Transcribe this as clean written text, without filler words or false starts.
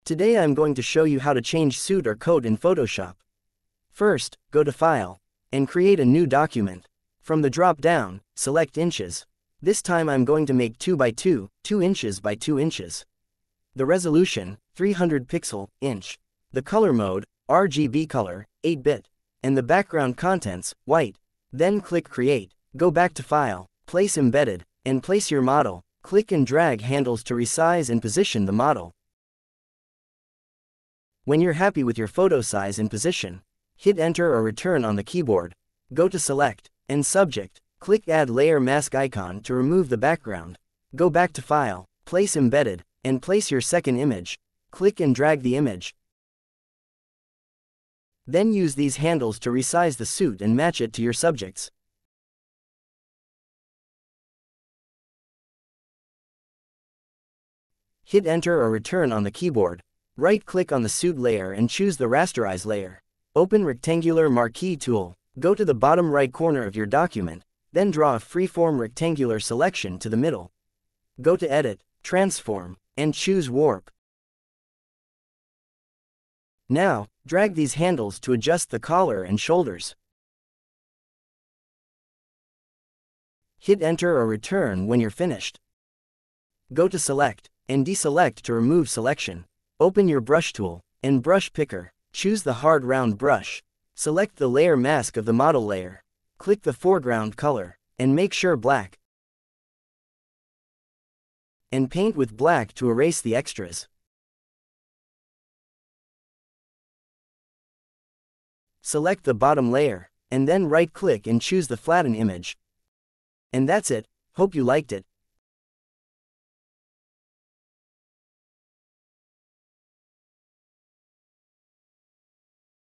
Today I'm going to show you how to change suit or coat in Photoshop. First, go to File, and create a new document. From the drop-down, select Inches. This time I'm going to make 2 by 2, 2 inches by 2 inches. The resolution, 300 pixel, inch. The color mode, RGB color, 8-bit. And the background contents, white. Then click Create, go back to File, place Embedded, and place your model. Click and drag handles to resize and position the model. When you're happy with your photo size and position, hit Enter or Return on the keyboard. Go to Select, and Subject, click Add Layer Mask icon to remove the background. Go back to File, place Embedded, and place your second image. Click and drag the image. Then use these handles to resize the suit and match it to your subjects. Hit Enter or Return on the keyboard. Right-click on the suit layer and choose the Rasterize layer. Open Rectangular Marquee tool. Go to the bottom right corner of your document, then draw a freeform rectangular selection to the middle. Go to Edit, Transform, and choose Warp. Now, drag these handles to adjust the collar and shoulders. Hit Enter or Return when you're finished. Go to Select, and deselect to remove selection. Open your brush tool, and brush picker, choose the hard round brush. Select the layer mask of the model layer. Click the foreground color, and make sure black. And paint with black to erase the extras. Select the bottom layer, and then right-click and choose the flatten image. And that's it. Hope you liked it.